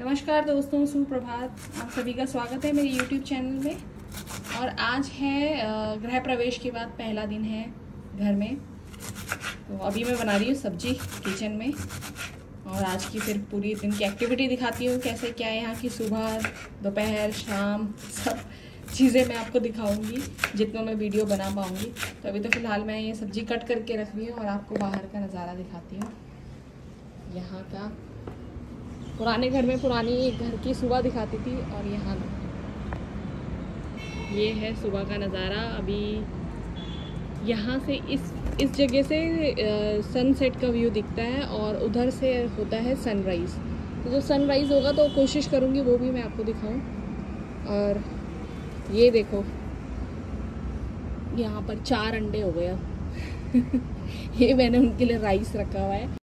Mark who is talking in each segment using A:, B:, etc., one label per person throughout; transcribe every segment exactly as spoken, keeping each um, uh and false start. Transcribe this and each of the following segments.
A: नमस्कार दोस्तों, सुप्रभात। आप सभी का स्वागत है मेरे यूट्यूब चैनल में। और आज है गृह प्रवेश के बाद पहला दिन है घर में। तो अभी मैं बना रही हूँ सब्जी किचन में, और आज की फिर पूरी दिन की एक्टिविटी दिखाती हूँ, कैसे क्या है यहाँ की सुबह दोपहर शाम सब चीज़ें मैं आपको दिखाऊंगी जितना मैं वीडियो बना पाऊँगी। तो अभी तो फ़िलहाल मैं ये सब्जी कट करके रख रही हूँ और आपको बाहर का नज़ारा दिखाती हूँ। यहाँ का पुराने घर में पुरानी एक घर की सुबह दिखाती थी, और यहाँ ये है सुबह का नज़ारा। अभी यहाँ से इस इस जगह से सनसेट का व्यू दिखता है और उधर से होता है सनराइज़। तो जो सनराइज़ होगा तो कोशिश करूँगी वो भी मैं आपको दिखाऊं। और ये देखो यहाँ पर चार अंडे हो गया ये मैंने उनके लिए राइस रखा हुआ है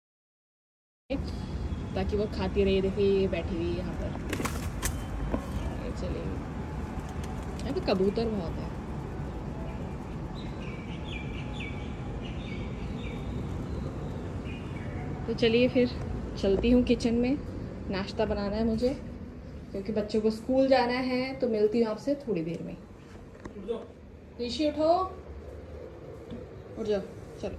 A: ताकि वो खाती रही। देखिए ये बैठी हुई है यहाँ पर। चलिए यहाँ पे कबूतर बहुत है। तो चलिए फिर चलती हूँ किचन में। नाश्ता बनाना है मुझे क्योंकि बच्चों को स्कूल जाना है। तो मिलती हूँ आपसे थोड़ी देर में। ऋषि उठो, उठ जाओ, चलो।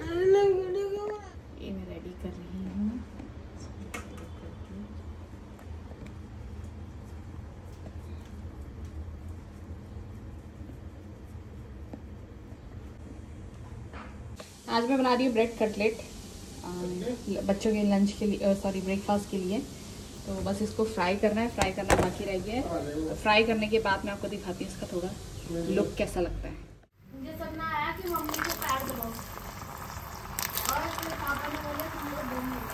A: ये मैं रेडी कर रही हूँ। आज मैं बना रही हूँ ब्रेड कटलेट बच्चों के लंच के लिए, सॉरी ब्रेकफास्ट के लिए। तो बस इसको फ्राई करना है, फ्राई करना बाकी रह गया है। तो फ्राई करने के बाद मैं आपको दिखाती हूँ इसका थोड़ा लुक कैसा लगता है।
B: मुझे सपना आया कि मम्मी को पैर दबाओ और फिर पापा ने बोला कि मुझे दो मिनट।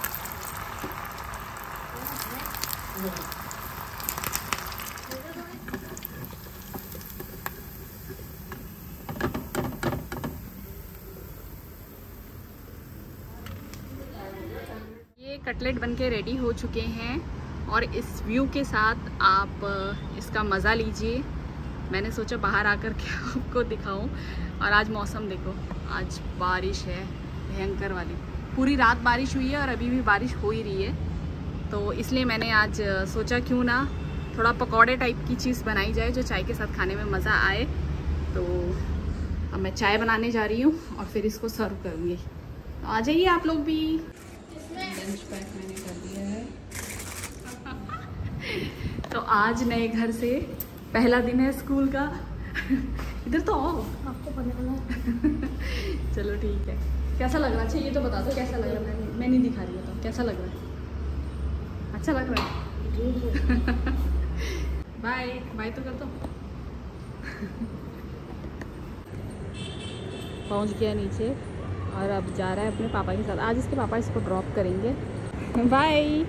A: ये कटलेट बनके रेडी हो चुके हैं और इस व्यू के साथ आप इसका मज़ा लीजिए। मैंने सोचा बाहर आकर के आपको दिखाऊं। और आज मौसम देखो, आज बारिश है भयंकर वाली। पूरी रात बारिश हुई है और अभी भी बारिश हो ही रही है। तो इसलिए मैंने आज सोचा क्यों ना थोड़ा पकौड़े टाइप की चीज़ बनाई जाए जो चाय के साथ खाने में मज़ा आए। तो अब मैं चाय बनाने जा रही हूँ और फिर इसको सर्व करूँगी। तो आ जाइए आप लोग भी। लंच पैक मैंने कर दिया है तो आज नए घर से पहला दिन है स्कूल का इधर तो आओ,
B: आपको बनाना
A: चलो ठीक है। कैसा लग रहा है? अच्छा ये तो बता दो कैसा लग रहा है। मैं नहीं दिखा रही हूँ तो कैसा लग रहा है? अच्छा लग रहा है बाय बाय तो कर दो पहुँच गया नीचे और अब जा रहा है अपने पापा के साथ। आज इसके पापा इसको ड्रॉप करेंगे। बाय।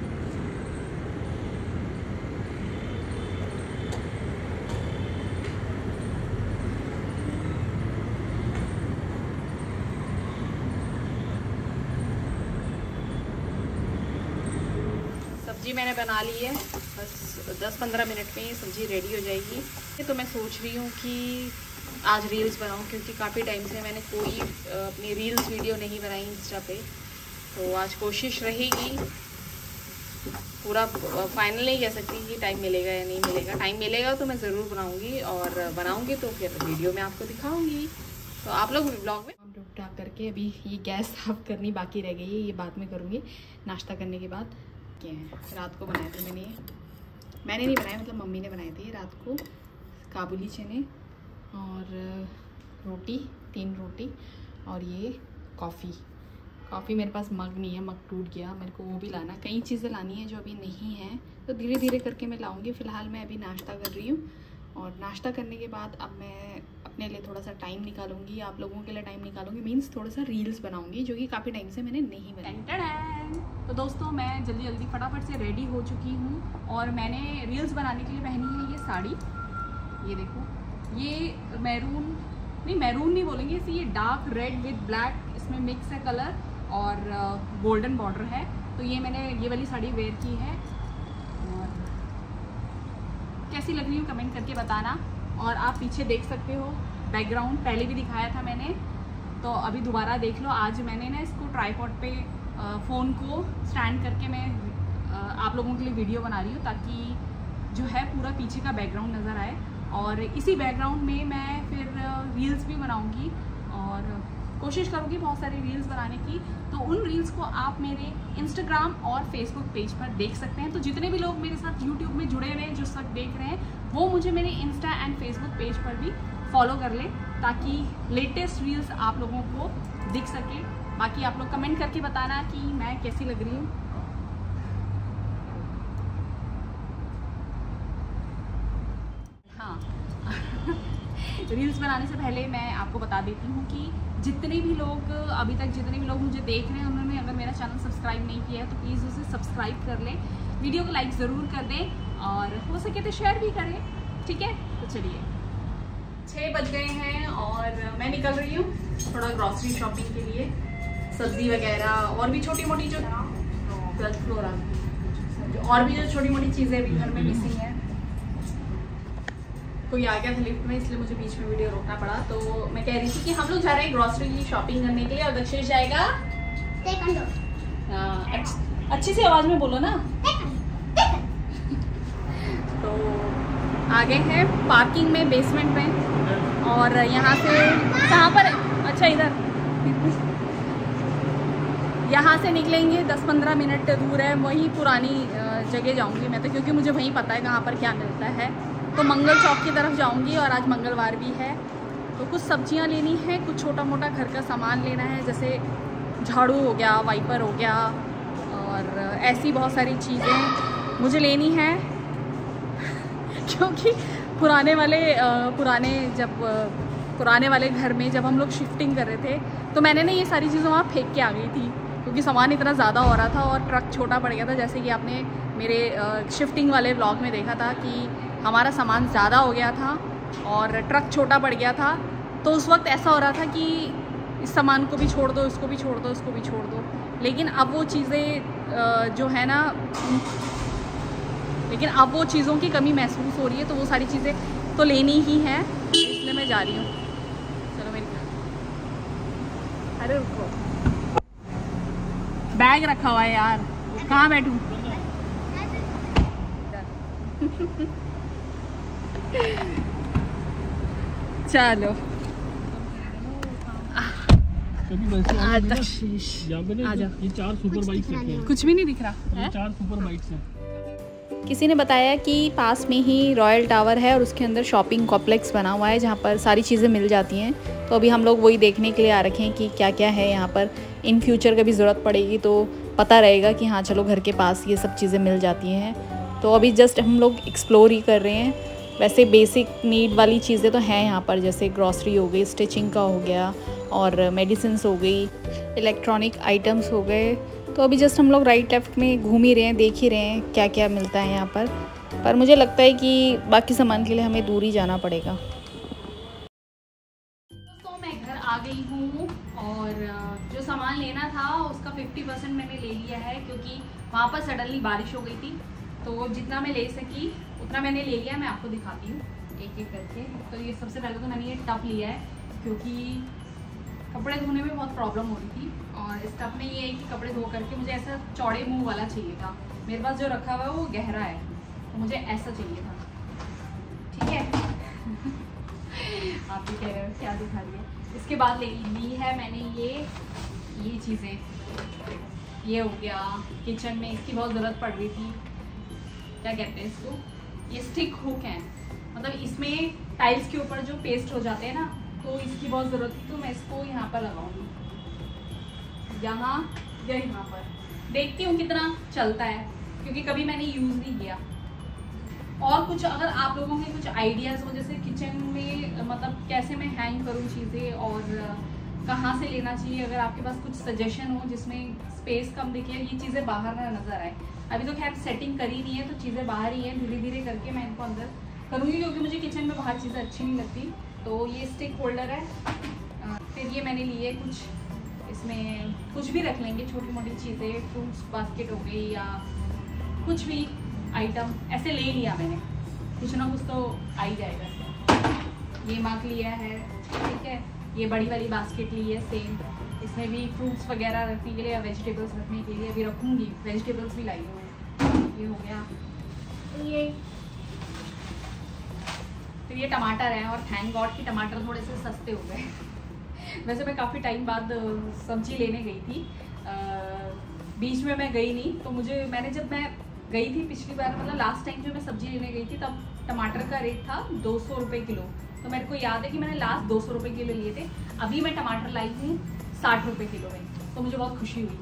A: सब्जी मैंने बना ली है, बस दस पंद्रह मिनट में ये सब्जी रेडी हो जाएगी। तो मैं सोच रही हूँ कि आज रील्स बनाऊँ क्योंकि काफ़ी टाइम से मैंने कोई अपनी रील्स वीडियो नहीं बनाई इंस्टा पे। तो आज कोशिश रहेगी, पूरा फाइनल नहीं कह सकती कि टाइम मिलेगा या नहीं मिलेगा। टाइम मिलेगा तो मैं ज़रूर बनाऊँगी, और बनाऊँगी तो फिर वीडियो में आपको दिखाऊँगी। तो आप लोग ब्लॉग में हम टूक टाक करके अभी ये गैस साफ करनी बाकी रह गई है, ये बाद में करूँगी नाश्ता करने के बाद। क्या है रात को बनाए थे मैंने, ये मैंने नहीं बनाया, मतलब मम्मी ने बनाए थे रात को। काबुली चने और रोटी, तीन रोटी, और ये कॉफ़ी। कॉफ़ी मेरे पास मग नहीं है, मग टूट गया, मेरे को वो भी लाना। कई चीज़ें लानी है जो अभी नहीं है, तो धीरे धीरे करके मैं लाऊंगी। फ़िलहाल मैं अभी नाश्ता कर रही हूँ, और नाश्ता करने के बाद अब मैं अपने लिए थोड़ा सा टाइम निकालूंगी, आप लोगों के लिए टाइम निकालूंगी। मीन्स थोड़ा सा रील्स बनाऊंगी जो कि काफ़ी टाइम से मैंने नहीं बनाई। तो दोस्तों मैं जल्दी जल्दी फटाफट से रेडी हो चुकी हूँ, और मैंने रील्स बनाने के लिए पहनी है ये साड़ी। ये देखो, ये मैरून नहीं मैरून नहीं बोलेंगे इसे, ये डार्क रेड विद ब्लैक इसमें मिक्स है कलर, और गोल्डन बॉर्डर है। तो ये मैंने ये वाली साड़ी वेयर की है, और कैसी लग रही हूँ कमेंट करके बताना। और आप पीछे देख सकते हो बैकग्राउंड, पहले भी दिखाया था मैंने, तो अभी दोबारा देख लो। आज मैंने ना इसको ट्राईपॉड पे फ़ोन को स्टैंड करके मैं आप लोगों के लिए वीडियो बना रही हूँ ताकि जो है पूरा पीछे का बैकग्राउंड नज़र आए, और इसी बैकग्राउंड में मैं फिर रील्स भी बनाऊँगी और कोशिश करूँगी बहुत सारी रील्स बनाने की। तो उन रील्स को आप मेरे इंस्टाग्राम और फेसबुक पेज पर देख सकते हैं। तो जितने भी लोग मेरे साथ यूट्यूब में जुड़े हुए हैं, जो सब देख रहे हैं, वो मुझे मेरे इंस्टा एंड फेसबुक पेज पर भी फॉलो कर लें ताकि लेटेस्ट रील्स आप लोगों को दिख सके। बाकी आप लोग कमेंट करके बताना कि मैं कैसी लग रही हूँ। हाँ रील्स बनाने से पहले मैं आपको बता देती हूँ कि जितने भी लोग अभी तक जितने भी लोग मुझे देख रहे हैं, उन्होंने अगर मेरा चैनल सब्सक्राइब नहीं किया है तो प्लीज़ उसे सब्सक्राइब कर लें, वीडियो को लाइक ज़रूर कर दें और हो सके तो शेयर भी करें, ठीक है। तो चलिए, छः बज गए हैं और मैं निकल रही हूँ थोड़ा ग्रॉसरी शॉपिंग के लिए, सब्ज़ी वगैरह और भी छोटी मोटी जो ट्वेल्थ फ्लोर और भी जो छोटी मोटी चीज़ें अभी घर में मिसिंग है। कोई आ गया था लिफ्ट में, इसलिए मुझे बीच में वीडियो रोकना पड़ा। तो मैं कह रही थी कि हम लोग जा रहे हैं ग्रॉसरी की शॉपिंग करने के लिए और दक्षेश जाएगा। हाँ, अच्छी सी आवाज में बोलो ना। तो आ गए हैं पार्किंग में, बेसमेंट में, और यहाँ से कहाँ पर है? अच्छा इधर, यहाँ से निकलेंगे, दस पंद्रह मिनट दूर है, वहीं पुरानी जगह जाऊँगी मैं तो, क्योंकि मुझे वहीं पता है कहाँ पर क्या मिलता है। तो मंगल चौक की तरफ जाऊंगी और आज मंगलवार भी है, तो कुछ सब्जियां लेनी है, कुछ छोटा मोटा घर का सामान लेना है, जैसे झाड़ू हो गया, वाइपर हो गया, और ऐसी बहुत सारी चीज़ें मुझे लेनी है क्योंकि पुराने वाले पुराने जब पुराने वाले घर में जब हम लोग शिफ्टिंग कर रहे थे तो मैंने ना ये सारी चीज़ें वहाँ फेंक के आ गई थी, क्योंकि सामान इतना ज़्यादा हो रहा था और ट्रक छोटा पड़ गया था। जैसे कि आपने मेरे शिफ्टिंग वाले व्लॉग में देखा था कि हमारा सामान ज़्यादा हो गया था और ट्रक छोटा पड़ गया था, तो उस वक्त ऐसा हो रहा था कि इस सामान को भी छोड़ दो, इसको भी छोड़ दो, इसको भी छोड़ दो। लेकिन अब वो चीज़ें जो है ना लेकिन अब वो चीज़ों की कमी महसूस हो रही है, तो वो सारी चीज़ें तो लेनी ही हैं, इसलिए मैं जा रही हूँ। चलो मेरी, अरे रुको, बैग रखा हुआ है यार, कहाँ बैठूँ? चलो
C: ये चार सुपर बाइक्स हैं।
A: कुछ भी नहीं दिख रहा है?
C: चार सुपर बाइक्स हैं।
A: किसी ने बताया कि पास में ही रॉयल टावर है और उसके अंदर शॉपिंग कॉम्प्लेक्स बना हुआ है जहाँ पर सारी चीज़ें मिल जाती हैं। तो अभी हम लोग वही देखने के लिए आ रखे हैं कि क्या क्या है यहाँ पर। इन फ्यूचर कभी ज़रूरत पड़ेगी तो पता रहेगा कि हाँ चलो घर के पास ये सब चीज़ें मिल जाती हैं। तो अभी जस्ट हम लोग एक्सप्लोर ही कर रहे हैं। वैसे बेसिक नीड वाली चीज़ें तो हैं यहाँ पर, जैसे ग्रॉसरी हो गई, स्टिचिंग का हो गया, और मेडिसिन्स हो गई, इलेक्ट्रॉनिक आइटम्स हो गए। तो अभी जस्ट हम लोग राइट लेफ्ट में घूम ही रहे हैं, देख ही रहे हैं क्या क्या मिलता है यहाँ पर। पर मुझे लगता है कि बाकी सामान के लिए हमें दूर ही जाना पड़ेगा। तो मैं घर आ गई हूँ और जो सामान लेना था उसका फिफ्टी परसेंट मैंने ले लिया है, क्योंकि वहाँ पर सडनली बारिश हो गई थी। तो जितना मैं ले सकी उतना मैंने ले लिया। मैं आपको दिखाती हूँ एक एक करके। तो ये सबसे पहले तो मैंने ये टब लिया है, क्योंकि कपड़े धोने में बहुत प्रॉब्लम हो रही थी, और इस टब में ये है कि कपड़े धो करके मुझे ऐसा चौड़े मुंह वाला चाहिए था। मेरे पास जो रखा हुआ है वो गहरा है, तो मुझे ऐसा चाहिए था। ठीक है आप भी कह रहे हो क्या दिखा रही है। इसके बाद ले ली है मैंने ये ये चीज़ें। ये हो गया किचन में, इसकी बहुत ज़रूरत पड़ रही थी। क्या कहते हैं इसको, ये स्टिक हुक है, मतलब इसमें टाइल्स के ऊपर जो पेस्ट हो जाते हैं ना, तो इसकी बहुत ज़रूरत थी। तो मैं इसको यहाँ पर लगाऊंगी, यहाँ या यहाँ पर। देखती हूँ कितना चलता है, क्योंकि कभी मैंने यूज़ नहीं किया। और कुछ अगर आप लोगों के कुछ आइडियाज़ हो, जैसे किचन में मतलब कैसे मैं हैंग करूँ चीज़ें और कहाँ से लेना चाहिए, अगर आपके पास कुछ सजेशन हो जिसमें स्पेस कम दिखे, ये चीज़ें बाहर ना नज़र आए। अभी तो खैर सेटिंग करी नहीं है, तो चीज़ें बाहर ही हैं, धीरे धीरे करके मैं इनको अंदर करूँगी, क्योंकि मुझे किचन में बाहर चीज़ें अच्छी नहीं लगती। तो ये स्टिक होल्डर है। फिर ये मैंने लिए कुछ, इसमें कुछ भी रख लेंगे, छोटी मोटी चीज़ें, फ्रूट्स बास्केट हो गई या कुछ भी आइटम ऐसे ले लिया मैंने, कुछ ना कुछ तो आ ही जाएगा। ये मग लिया है, ठीक है। ये बड़ी वाली बास्केट ली है सेम, इसमें भी फ्रूट्स वगैरह रखने के लिए या वेजिटेबल्स रखने के लिए। अभी रखूँगी, वेजिटेबल्स भी लाई हूँ। ये हो गया।
B: ये
A: फिर ये टमाटर है, और थैंक गॉड कि टमाटर थोड़े से सस्ते हो गए। वैसे मैं काफ़ी टाइम बाद सब्जी लेने गई थी, आ, बीच में मैं गई नहीं, तो मुझे मैंने जब मैं गई थी पिछली बार, मतलब लास्ट टाइम जो मैं सब्जी लेने गई थी, तब टमाटर का रेट था दो सौ रुपये किलो। तो मेरे को याद है कि मैंने लास्ट दो सौ रुपये किलो लिए थे। अभी मैं टमाटर लाई हूँ साठ रुपये किलो में, तो मुझे बहुत खुशी हुई।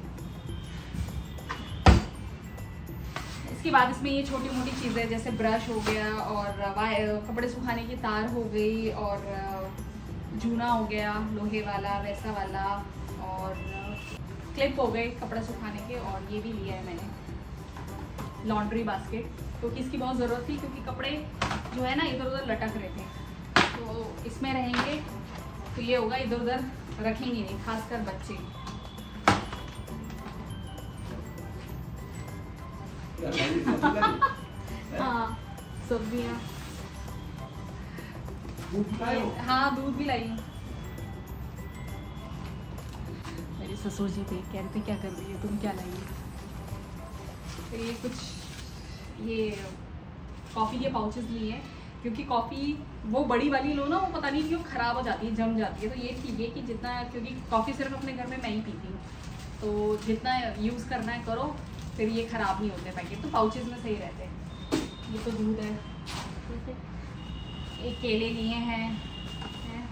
A: इसके बाद इसमें ये छोटी मोटी चीज़ें जैसे ब्रश हो गया, और कपड़े सुखाने की तार हो गई, और जूना हो गया लोहे वाला वैसा वाला, और क्लिप हो गए कपड़े सुखाने के, और ये भी लिया है मैंने लॉन्ड्री बास्केट, क्योंकि इसकी बहुत ज़रूरत थी, क्योंकि कपड़े जो है ना इधर उधर लटक रहे थे, तो इसमें रहेंगे तो ये होगा, इधर उधर रखेंगे नहीं, खासकर बच्चे। हाँ सब्जियाँ, हाँ दूध भी लाई हूँ। मेरे ससुर जी थे, कह रहे थे क्या कर रही है तुम, क्या लाई है। तो ये कुछ ये कॉफ़ी के पाउचेस लिए हैं, क्योंकि कॉफ़ी वो बड़ी वाली लो ना, वो पता नहीं क्यों ख़राब हो जाती है, जम जाती है। तो ये ठीक है कि जितना, क्योंकि कॉफ़ी सिर्फ अपने घर में मैं ही पीती हूँ, तो जितना यूज़ करना है करो, फिर ये ख़राब नहीं होते पैकेट, तो पाउचेस में सही रहते हैं। ये तो दूध है, एक केले लिए हैं, है?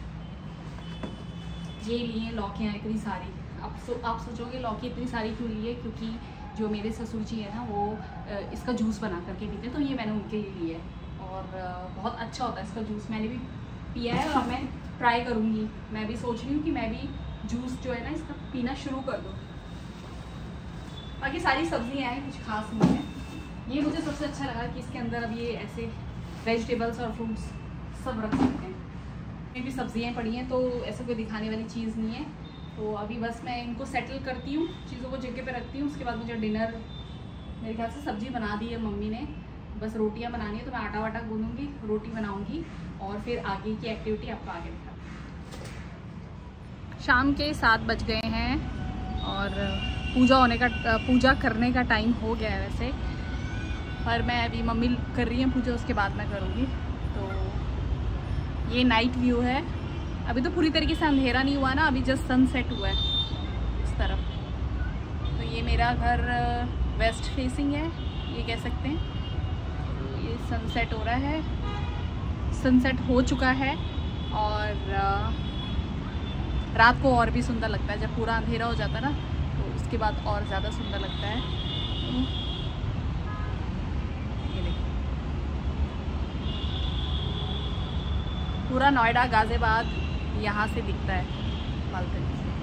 A: ये लिए लौकियाँ इतनी सारी। अब सो आप सोचोगे लौकी इतनी सारी क्यों ली है, क्योंकि जो मेरे ससुर जी है ना, वो इसका जूस बना करके पीते हैं, तो ये मैंने उनके लिए लिया है, और बहुत अच्छा होता है इसका जूस। मैंने भी पिया है और मैं ट्राई करूँगी। मैं भी सोच रही हूँ कि मैं भी जूस जो है ना इसका पीना शुरू कर दूँ। बाकी सारी सब्जियाँ हैं, कुछ खास नहीं है। ये मुझे सबसे अच्छा लगा कि इसके अंदर अब ये ऐसे वेजिटेबल्स और फ्रूट्स सब रख सकते हैं। ये भी सब्जियाँ पड़ी हैं, तो ऐसा कोई दिखाने वाली चीज़ नहीं है। तो अभी बस मैं इनको सेटल करती हूँ, चीज़ों को जगह पे रखती हूँ। उसके बाद मुझे डिनर, मेरे ख्याल से सब्ज़ी बना दी है मम्मी ने, बस रोटियाँ बनानी है, तो मैं आटा वाटा गूंदूँगी, रोटी बनाऊँगी, और फिर आगे की एक्टिविटी आपको आगे दिखाऊँ। शाम के सात बज गए हैं, और पूजा होने का पूजा करने का टाइम हो गया है वैसे, पर मैं अभी मम्मी कर रही है पूजा, उसके बाद मैं करूँगी। तो ये नाइट व्यू है। अभी तो पूरी तरीके से अंधेरा नहीं हुआ ना, अभी जस्ट सनसेट हुआ है इस तरफ। तो ये मेरा घर वेस्ट फेसिंग है, ये कह सकते हैं। ये सनसेट हो रहा है, सनसेट हो चुका है, और रात को और भी सुंदर लगता है जब पूरा अंधेरा हो जाता है ना, तो उसके बाद और ज़्यादा सुंदर लगता है। ये देखो पूरा नोएडा गाज़ियाबाद यहाँ से दिखता है बालकनी से।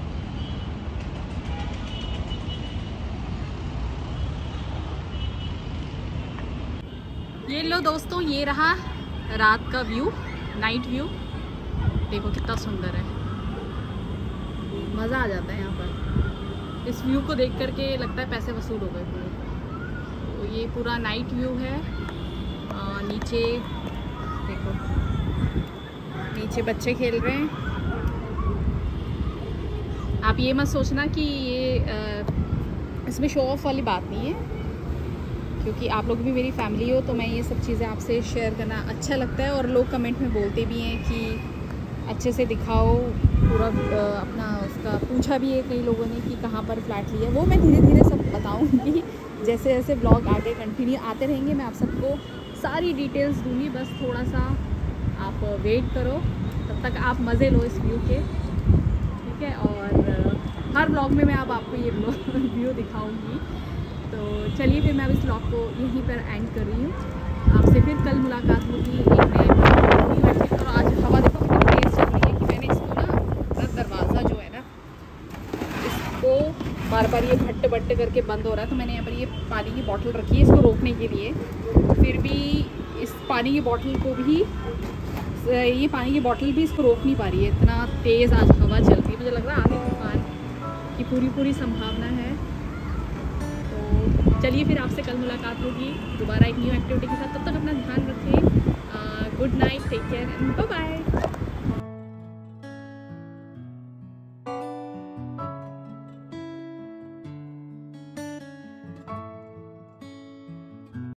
A: ये लो दोस्तों, ये रहा रात का व्यू, नाइट व्यू। देखो कितना सुंदर है, मज़ा आ जाता है यहाँ पर। इस व्यू को देख करके लगता है पैसे वसूल हो गए पूरे। तो ये पूरा नाइट व्यू है। आ, नीचे देखो, नीचे बच्चे खेल रहे हैं। आप ये मत सोचना कि ये आ, इसमें शो ऑफ वाली बात नहीं है, क्योंकि आप लोग भी मेरी फैमिली हो, तो मैं ये सब चीज़ें आपसे शेयर करना अच्छा लगता है। और लोग कमेंट में बोलते भी हैं कि अच्छे से दिखाओ पूरा अपना, उसका पूछा भी है कई लोगों ने कि कहाँ पर फ्लैट लिया। वो मैं धीरे धीरे सब बताऊँगी, जैसे जैसे ब्लॉग आगे कंटिन्यू आते रहेंगे मैं आप सबको सारी डिटेल्स दूँगी। बस थोड़ा सा आप वेट करो, तब तक आप मज़े लो इस व्यू के, ठीक है। और हर ब्लॉग में मैं अब आपको ये व्यू दिखाऊंगी। तो चलिए फिर मैं अब इस ब्लॉग को यहीं पर एंड कर रही हूँ। आपसे फिर कल मुलाकात होगी एक नए ब्लॉग। और आज हवा देखो कितनी तेज़ चल रही है कि मैंने इसको ना अपना दरवाज़ा जो है ना, इसको बार बार ये भट्ट भट्ट करके बंद हो रहा है। तो मैंने यहाँ पर ये पानी की बॉटल रखी है इसको रोकने के लिए। फिर भी इस पानी की बॉटल को भी, ये पानी की बॉटल भी इसको रोक नहीं पा रही है, इतना तेज़ आज हवा चल रही है। मुझे लग रहा है आगे तूफान की पूरी पूरी संभावना है। तो चलिए फिर आपसे कल मुलाकात होगी दोबारा एक न्यू एक्टिविटी के साथ। तब तक अपना ध्यान रखें। Good night, take care and bye bye.